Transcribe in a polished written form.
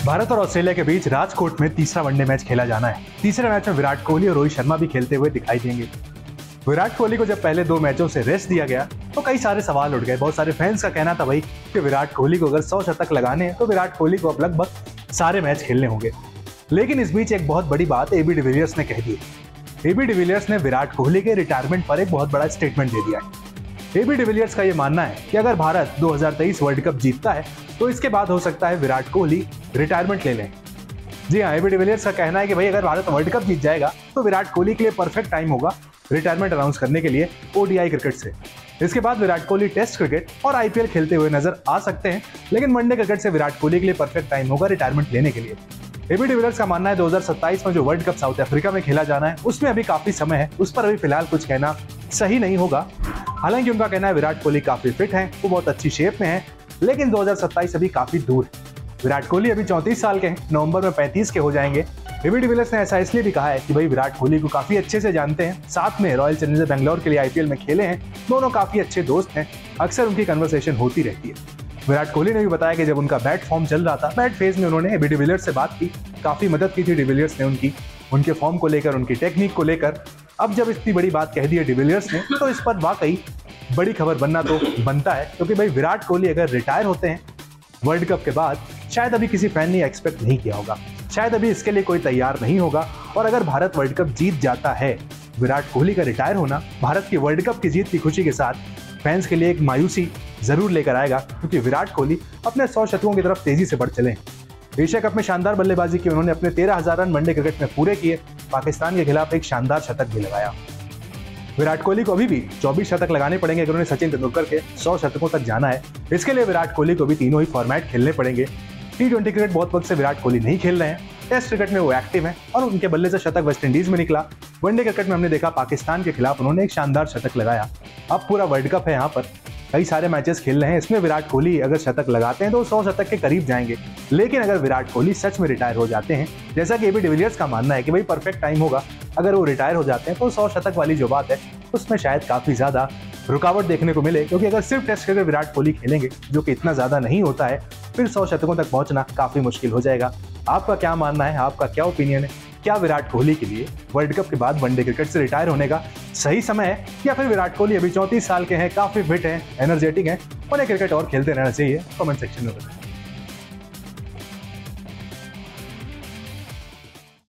भारत और ऑस्ट्रेलिया के बीच राजकोट में तीसरा वनडे मैच खेला जाना है। तीसरे मैच में विराट कोहली और रोहित शर्मा भी खेलते हुए दिखाई देंगे। विराट कोहली को जब पहले 2 मैचों से रेस्ट दिया गया तो कई सारे सवाल उठ गए। बहुत सारे फैंस का कहना था भाई कि विराट कोहली को अगर 100 शतक लगाने हैं तो विराट कोहली को अब लगभग सारे मैच खेलने होंगे। लेकिन इस बीच एक बहुत बड़ी बात एबी डिविलियर्स ने कह दी। एबी डिविलियर्स ने विराट कोहली के रिटायरमेंट पर एक बहुत बड़ा स्टेटमेंट दे दिया है। एबी डिविलियर्स का यह मानना है कि अगर भारत 2023 वर्ल्ड कप जीतता है तो इसके बाद हो सकता है विराट कोहली रिटायरमेंट ले लें। जी हाँ, एबी डिविलियर्स का कहना है कि भाई अगर भारत वर्ल्ड कप जीत जाएगा तो विराट कोहली के लिए परफेक्ट टाइम होगा रिटायरमेंट अनाउंस करने के लिए ओडीआई क्रिकेट से। इसके बाद विराट कोहली टेस्ट क्रिकेट और आईपीएल खेलते हुए नजर आ सकते हैं, लेकिन वनडे क्रिकेट से विराट कोहली के लिए परफेक्ट टाइम होगा रिटायरमेंट लेने के लिए। एबी डिविलियर्स का मानना है 2027 में जो वर्ल्ड कप साउथ अफ्रीका में खेला जाना है उसमें अभी काफी समय है, उस पर अभी फिलहाल कुछ कहना सही नहीं होगा। हालांकि उनका कहना है विराट कोहली काफी फिट हैं, वो बहुत अच्छी शेप में हैं, लेकिन 2027 अभी काफी दूर है। विराट कोहली अभी 34 साल के हैं, नवंबर में 35 के हो जाएंगे। एबी डिविलियर्स ने ऐसा इसलिए भी कहा है कि भाई विराट कोहली को काफी अच्छे से जानते हैं, साथ में रॉयल चैलेंजर्स बेंगलोर के लिए आईपीएल में खेले हैं, दोनों काफी अच्छे दोस्त हैं, अक्सर उनकी कन्वर्सेशन होती रहती है। विराट कोहली ने भी बताया कि जब उनका बैट फॉर्म चल रहा था, बैट फेज में उन्होंने एबी डिविलियर्स से बात की, काफी मदद की थी डिविलियर्स ने उनके फॉर्म को लेकर, उनकी टेक्निक को लेकर। अब जब इतनी बड़ी बात कह दी है डिविलियर्स ने तो इस पर वाकई बड़ी खबर बनना तो बनता है, क्योंकि भाई विराट कोहली अगर रिटायर होते हैं वर्ल्ड कप के बाद, शायद अभी किसी फैन ने एक्सपेक्ट नहीं किया होगा, शायद अभी इसके लिए कोई तैयार नहीं होगा। और अगर भारत वर्ल्ड कप जीत जाता है, विराट कोहली का रिटायर होना भारत की वर्ल्ड कप की जीत की खुशी के साथ फैंस के लिए एक मायूसी जरूर लेकर आएगा, क्योंकि विराट कोहली अपने 100 शतकों की तरफ तेजी से बढ़ चले हैं। एशिया कप में शानदार बल्लेबाजी की उन्होंने, अपने 13,000 रन वनडे क्रिकेट में पूरे किए, पाकिस्तान के खिलाफ एक शानदार शतक भी लगाया। विराट कोहली को अभी भी 24 शतक लगाने पड़ेंगे अगर उन्हें सचिन तेंदुलकर के 100 शतकों तक जाना है। इसके लिए विराट कोहली को भी तीनों ही फॉर्मेट खेलने पड़ेंगे। T20 क्रिकेट बहुत वक्त से विराट कोहली नहीं खेल रहे हैं, टेस्ट क्रिकेट में वो एक्टिव हैं और उनके बल्ले से शतक वेस्टइंडीज में निकला। वनडे क्रिकेट में हमने देखा पाकिस्तान के खिलाफ उन्होंने एक शानदार शतक लगाया। अब पूरा वर्ल्ड कप है, यहाँ पर कई सारे मैचेस खेल रहे हैं, इसमें विराट कोहली अगर शतक लगाते हैं तो 100 शतक के करीब जाएंगे। लेकिन अगर विराट कोहली सच में रिटायर हो जाते हैं, जैसा कि एबी डिविलियर्स का मानना है कि भाई परफेक्ट टाइम होगा, अगर वो रिटायर हो जाते हैं तो 100 शतक वाली जो बात है उसमें शायद काफी ज्यादा रुकावट देखने को मिले, क्योंकि अगर सिर्फ टेस्ट क्रिकेट विराट कोहली खेलेंगे, जो कि इतना ज्यादा नहीं होता है, फिर 100 शतकों तक पहुंचना काफी मुश्किल हो जाएगा। आपका क्या मानना है, आपका क्या ओपिनियन है? क्या विराट कोहली के लिए वर्ल्ड कप के बाद वनडे क्रिकेट से रिटायर होने का सही समय है, या फिर विराट कोहली अभी 34 साल के हैं, काफी फिट हैं, एनर्जेटिक हैं, उन्हें क्रिकेट और खेलते रहना चाहिए? कमेंट सेक्शन में बताएं।